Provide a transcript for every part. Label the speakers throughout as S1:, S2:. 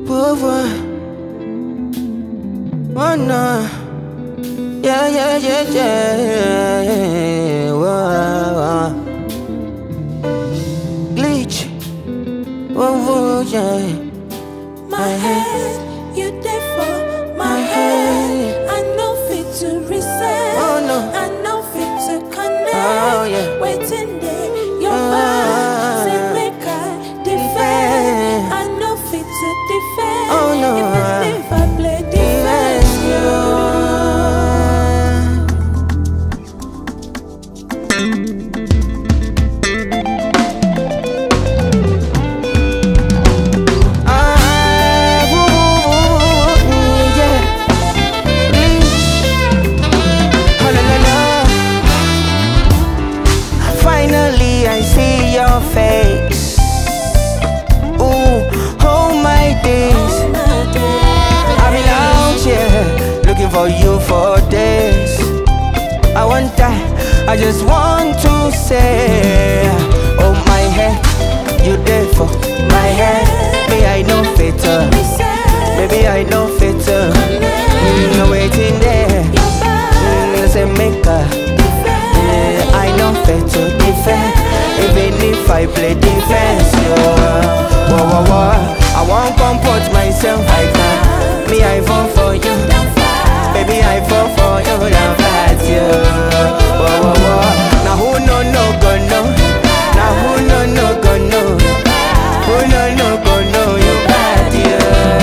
S1: Over. Oh no. Yeah. Whoa. Glitch. Whoa, yeah.
S2: My head, you there for my head. I know fit to reset.
S1: Oh no.
S2: I know fit to connect.
S1: Oh yeah.
S2: Waiting there, your back. Say make I defend. I know fit to defend.
S1: Oh no.
S2: Even if I play defense,
S1: face. Ooh, hold my days. I've been out here looking for you for days. I won't die, I just want to say, oh my head, you there for my head. Maybe I know fitter. Maybe I know fitter. No waiting there. Say maker. I know fitter defend. Even if I play defense, yo. Whoa. I won't comport myself, I can't. Me, I fall for you. Baby, I fall for you, down flat, yo. Whoa. Now who no go no? Now who no go no? Who no go no? You bad, yo.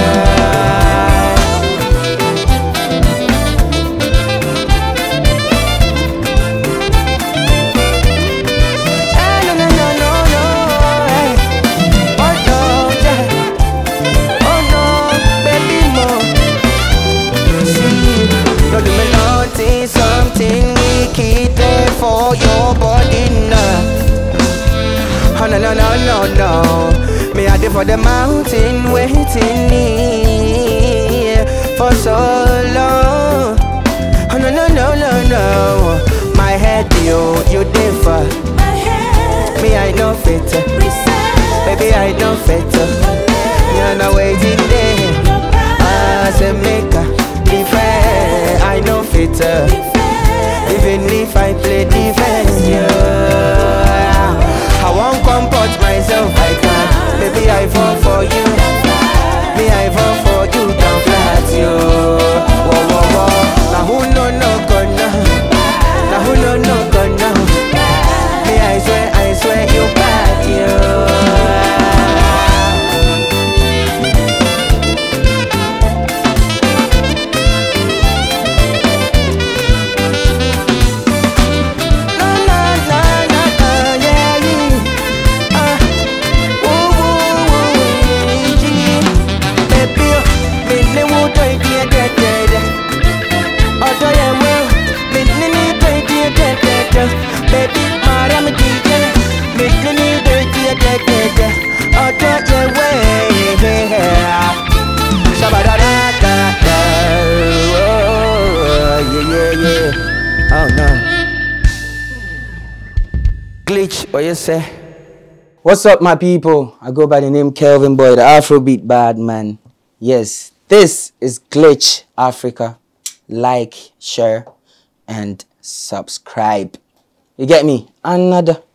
S1: Something wicked there for your body now. Oh no. Me I there for the mountain waiting here for so long. Oh no. My head, you there for me, I know fitter. Baby, I know fitter. You're not waiting there. I say maker, defend. I know fitter. Even if I play defense, yeah. I won't comport myself, I can't. Baby, I fall for you. Me, I fall for you, down flat, yo. Whoa. Now who no go no? Now who no go no? Me, I swear you bad, yo. Oh no. Glitch, what you say?
S3: What's up, my people? I go by the name Kelvynboy, the Afrobeat bad man. Yes, this is Glitch Africa. Like, share, and subscribe. You get me? Another